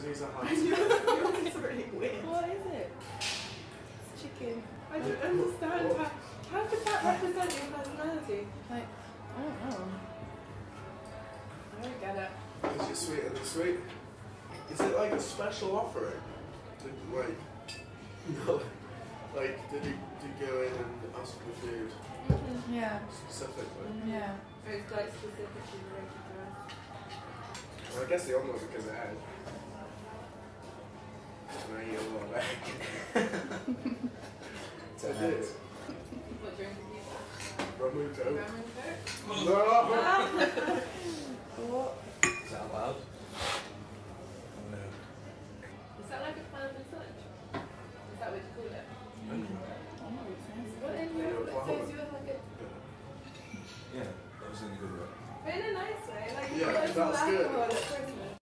these are hard. It's really weird. What is it? It's chicken. I don't understand how does that represent your personality? Like, I don't know. I don't get it. Is it sweeter than sweet? Is it like a special offering? Like, no. Like, did you go in and ask for food Yeah. specifically? Yeah. It's like specifically related to us. Well, I guess they all know because of egg. And I eat a lot of egg. It's I an do. egg. What drink is that? Ramu Coke. Ramen Coke? No! What? Is that allowed? No. Is that like a clam and such? Is that what you call it? Oh, it sounds What in Yeah, your clam. says you have like a Yeah, that was in a good way. but in a nice way, like Yeah, like that's good. alcohol